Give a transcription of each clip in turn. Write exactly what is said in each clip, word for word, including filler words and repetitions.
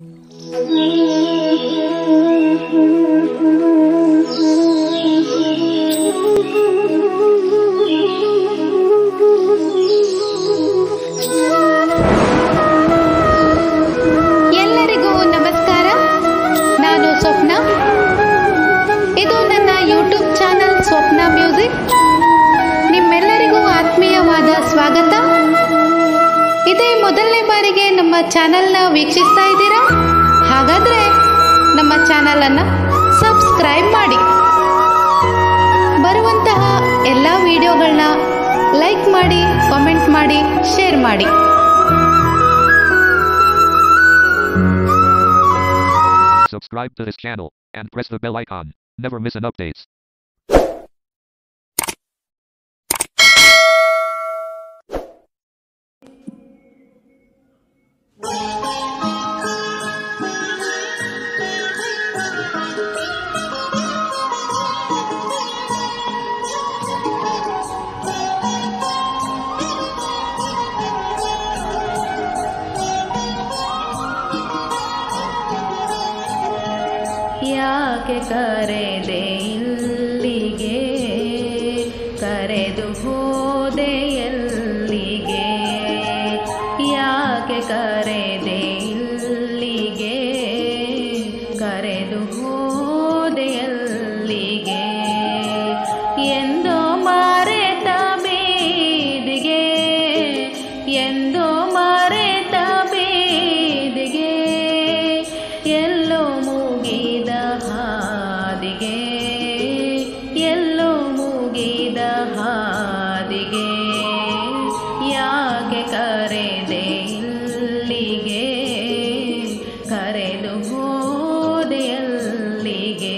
ಎಲ್ಲರಿಗೂ ನಮಸ್ಕಾರ. ನಾನು ಸ್ವಪ್ನ. ಇದು ನನ್ನ ಯೂಟ್ಯೂಬ್ ಚಾನೆಲ್ ಸ್ವಪ್ನ ಮ್ಯೂಸಿಕ್. ನಿಮ್ಮೆಲ್ಲರಿಗೂ ಆತ್ಮೀಯವಾದ ಸ್ವಾಗತ. ಇದೇ ಮೊದಲನೇ ಬಾರಿಗೆ ನಮ್ಮ ಚಾನೆಲ್ನ ವೀಕ್ಷಿಸ್ತಾ ಇದ್ದೀರಾ? ಹಾಗಾದ್ರೆ ನಮ್ಮ ಚಾನೆಲ್ ಅನ್ನು ಸಬ್ಸ್ಕ್ರೈಬ್ ಮಾಡಿ. ಬರುವಂತಹ ಎಲ್ಲ ವಿಡಿಯೋಗಳನ್ನ ಲೈಕ್ ಮಾಡಿ, ಕಾಮೆಂಟ್ ಮಾಡಿ, ಶೇರ್ ಮಾಡಿ. Subscribe to this channel and press the bell icon. Never miss an updates. ಯಾಕೆ ಕರೆದೆ ಇಲ್ಲಿಗೆ, ಕರೆದು ಹೋದೆ ಎಲ್ಲಿಗೆ? ಯಾಕೆ ಕರೆದೆ ಇಲ್ಲಿಗೆ, ಕರೆದು ಹೋದೆ ಎಲ್ಲಿಗೆ? ಎಂದೋ ಮರೆತ ಬೀದಿಗೆ, ಎಂದೋ ಮರೆತ ಬೀದಿಗೆ, ಎಲ್ಲೋ ಮುಗಿದ ಹಾದಿಗೆ, ಎಲ್ಲೋ ಮುಗಿದ ಹಾದಿಗೆ. ಯಾಕೆ ಕರೆದೆ ಇಲ್ಲಿಗೆ, ಕರೆದು ಹೋದೆ ಎಲ್ಲಿಗೆ?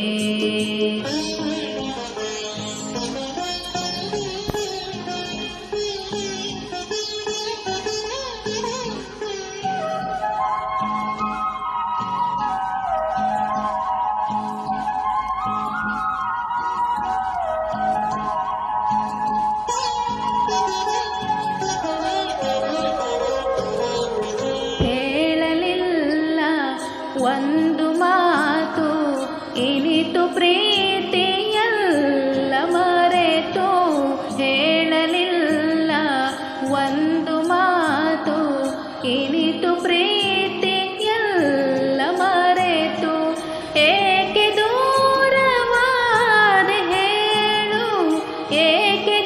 ಹೇಳಲಿಲ್ಲ ಒಂದು ಮಾತು, ಇನಿತು ಪ್ರೀತಿಯಲ್ಲ ಮರೆತು. ಹೇಳಲಿಲ್ಲ ಒಂದು ಮಾತು, ಇನಿತು ಪ್ರೀತಿಯಲ್ಲ ಮರೆತು. ಏಕೆ ದೂರವಾದೆ ಹೇಳು, ಏಕೆ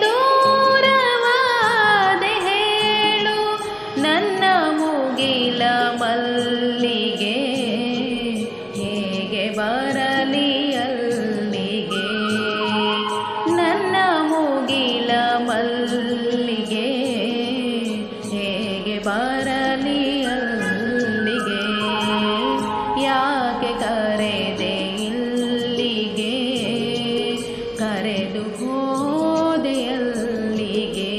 ದೂರವಾದೆ ಹೇಳು? ನನ್ನ ಮುಗಿಲ ಮಲ್ಲಿಗೆ ಹೇಗೆ ಬರಲಿ ಅಲ್ಲಿಗೆ? ನನ್ನ ಮುಗಿಲ ಮಲ್ಲಿಗೆ ಹೇಗೆ ಬರಲಿ ಅಲ್ಲಿಗೆ? ಯಾಕೆ ಕರೆದೆ ಇಲ್ಲಿಗೆ, ಕರೆದು ಹೋದೆ ಅಲ್ಲಿಗೆ?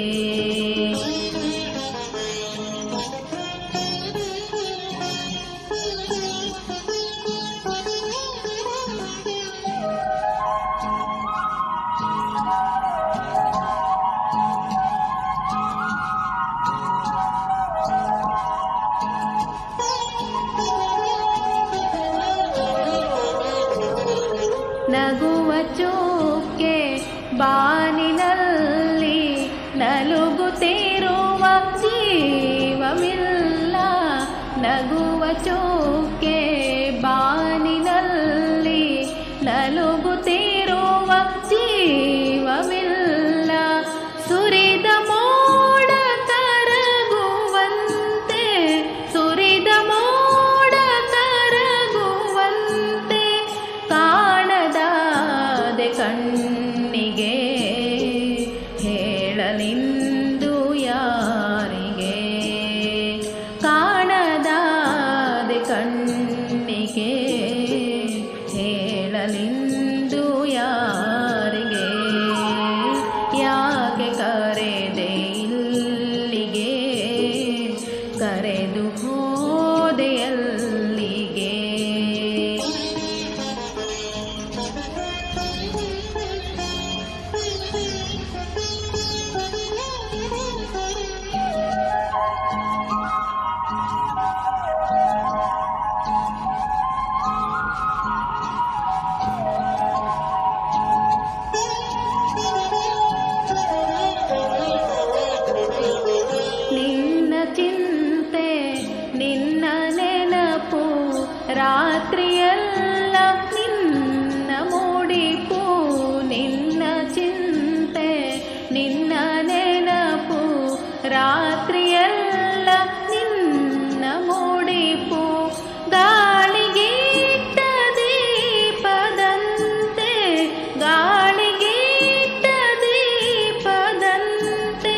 ನಗುವ ಚುಕ್ಕೆ ಬಾನಿನಲ್ಲಿ ನಲುಗುತ್ತಿರುವ ಜೀವವಿಲ್ಲ. ನಗುವ ಚುಕ್ಕೆ ಬಾನಿನಲ್ಲಿ ನಲುಗುತ್ತಿರುವ ಜೀವವಿಲ್ಲ. ಸುರಿದ ಮೋಡ ಕರಗುವಂತೆ, ಸುರಿದ ಮೋಡ ಕರಗುವಂತೆ, ಕಾಣದಾದೆ ಕಣ್ಣಿಗೆ, ಹೇಳಲಿಂದು ಯಾರಿಗೆ? ಕಾಣದಾದೆ ಕಣ್ಣಿಗೆ, ಹೇಳಲಿಂದು ಯಾರಿಗೆ? ಯಾಕೆ ಕರೆದೆ ಇಲ್ಲಿಗೆ, ಕರೆದು ಹೋದೆ ಎಲ್ಲಿಗೆ? ರಾತ್ರಿಯೆಲ್ಲ ನಿನ್ನ ಮೂಡಿಪು ನಿನ್ನ ಚಿಂತೆ ನಿನ್ನ ನೆನಪು ರಾತ್ರಿಯೆಲ್ಲ ನಿನ್ನ ಮೂಡಿಪು ಗಾಳಿಗೀಟ ದೀಪದಂತೆ ಗಾಳಿಗೀಟ ದೀಪದಂತೆ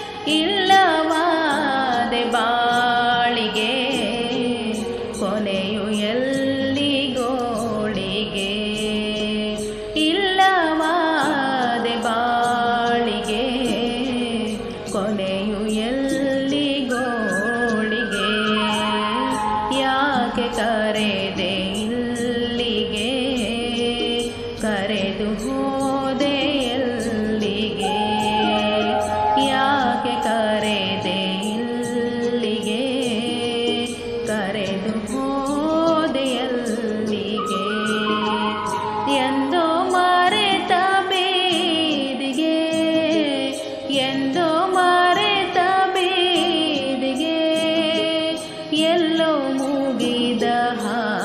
ಇಲ್ಲವಾದೆ ಬಾಳಿಗೆ ಕೊನೆಯು ಎಲ್ಲಿಗೋಳಿಗೆ ಇಲ್ಲವಾದೆ ಬಾಳಿಗೆ ಕೊನೆಯು ಎಲ್ಲಿಗೋಳಿಗೆ ಯಾಕೆ ಕರೆದೆ ಇಲ್ಲಿಗೆ ಕರೆದು ಹೋದೆ ಎಲ್ಲಿಗೆ ಯಾಕೆ ಕರೆದೆ ಇಲ್ಲಿಗೆ ಕರೆದು ಹೋದೆ ಎಲ್ಲಿಗೆ ಎಂದೋ ಮರೆತ ಬೇದಿಗೆ ಎಂದೋ ಮರೆತ ಬೇದಿಗೆ ಎಲ್ಲೋ ಮುಗಿದ